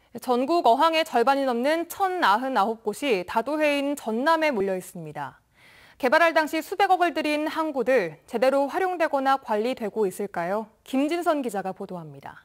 전국 어항의 절반이 넘는 1,099곳이 다도해인 전남에 몰려 있습니다. 개발할 당시 수백억을 들인 항구들 제대로 활용되거나 관리되고 있을까요? 김진선 기자가 보도합니다.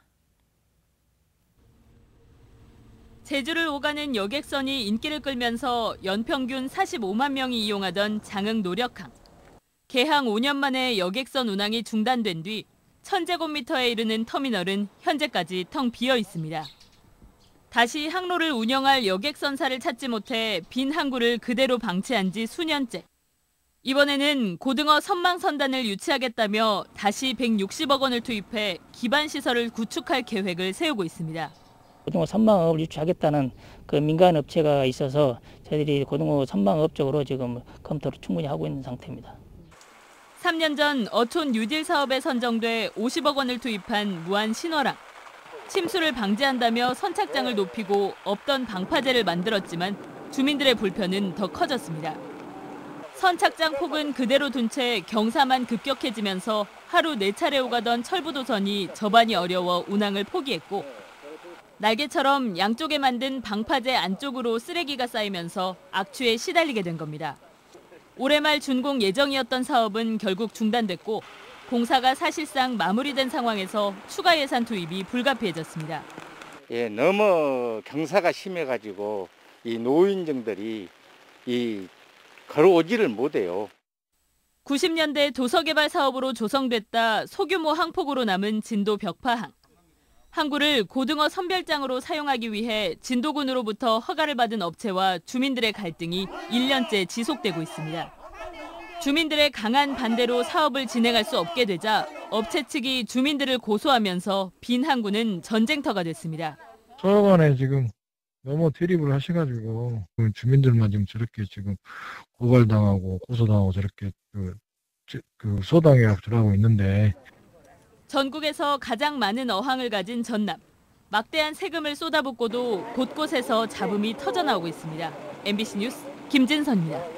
제주를 오가는 여객선이 인기를 끌면서 연평균 45만 명이 이용하던 장흥 노력항. 개항 5년 만에 여객선 운항이 중단된 뒤 1,000제곱미터에 이르는 터미널은 현재까지 텅 비어 있습니다. 다시 항로를 운영할 여객선사를 찾지 못해 빈 항구를 그대로 방치한 지 수년째. 이번에는 고등어 선망 선단을 유치하겠다며 다시 160억 원을 투입해 기반 시설을 구축할 계획을 세우고 있습니다. 고등어 선망업을 유치하겠다는 그 민간 업체가 있어서 저희들이 고등어 선망업 쪽으로 지금 검토를 충분히 하고 있는 상태입니다. 3년 전 어촌 뉴딜 사업에 선정돼 50억 원을 투입한 무안 신월항. 침수를 방지한다며 선착장을 높이고 없던 방파제를 만들었지만 주민들의 불편은 더 커졌습니다. 선착장 폭은 그대로 둔 채 경사만 급격해지면서 하루 4차례 오가던 철부도선이 접안이 어려워 운항을 포기했고 날개처럼 양쪽에 만든 방파제 안쪽으로 쓰레기가 쌓이면서 악취에 시달리게 된 겁니다. 올해 말 준공 예정이었던 사업은 결국 중단됐고 공사가 사실상 마무리된 상황에서 추가 예산 투입이 불가피해졌습니다. 너무 경사가 심해가지고 이 노인정들이 걸어오지를 못해요. 90년대 도서개발 사업으로 조성됐다 소규모 항폭으로 남은 진도 벽파항. 항구를 고등어 선별장으로 사용하기 위해 진도군으로부터 허가를 받은 업체와 주민들의 갈등이 1년째 지속되고 있습니다. 주민들의 강한 반대로 사업을 진행할 수 없게 되자 업체 측이 주민들을 고소하면서 빈 항구는 전쟁터가 됐습니다. 서로간에 지금 너무 대립을 하셔가지고 주민들만 지금 저렇게 지금 고발당하고 고소당하고 저렇게 소당해하고 들어가고 있는데 전국에서 가장 많은 어항을 가진 전남. 막대한 세금을 쏟아붓고도 곳곳에서 잡음이 터져나오고 있습니다. MBC 뉴스 김진선입니다.